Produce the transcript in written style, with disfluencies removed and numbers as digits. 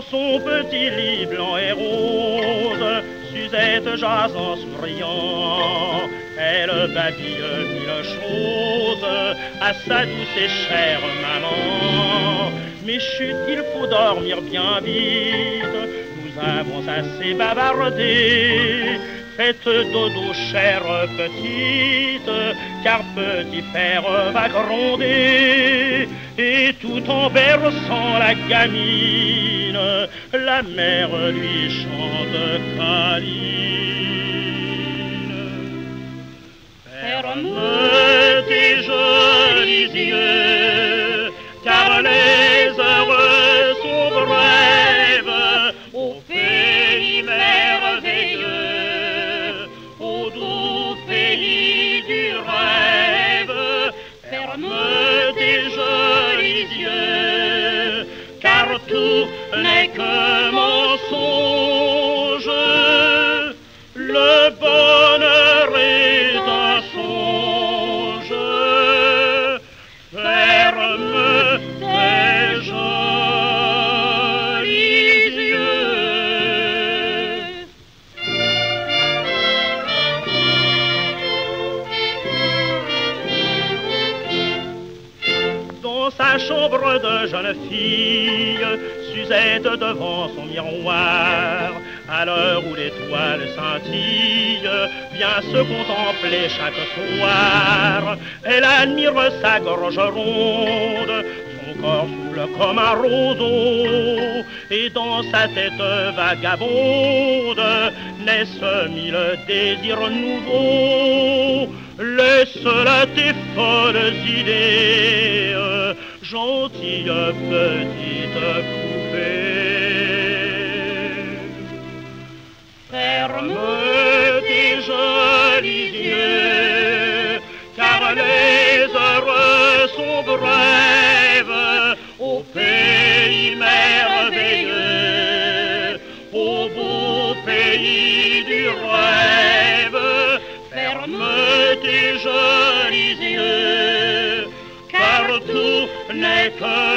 son petit lit blanc et rose, Suzette jase en souriant. Elle babille mille choses à sa douce et chère maman. Mais chut, il faut dormir bien vite, nous avons assez bavardé. Faites dodo, chère petite, car petit père va gronder. Et tout en berçant la gamine, la mère lui chante câline. Ferme tes jolis yeux, car les heureux sont brèves au pays merveilleux, au doux pays du rêve. Ferme tes jolis yeux, car tout n'est que mensonge. Le bonheur est un songe. Ferme tes jolis yeux. Dans sa chambre de jeune fille, Suzette devant son miroir, à l'heure où l'étoile scintille, vient se contempler chaque soir. Elle admire sa gorge ronde, son corps souple comme un roseau, et dans sa tête vagabonde naissent mille désirs nouveaux. Laisse-la tes folles idées, gentille petite poupée. Ferme tes jolis yeux, car les heureux sont brèves au pays merveilleux, au beau pays du rêve. Ferme tes jolis yeux, car tout n'est que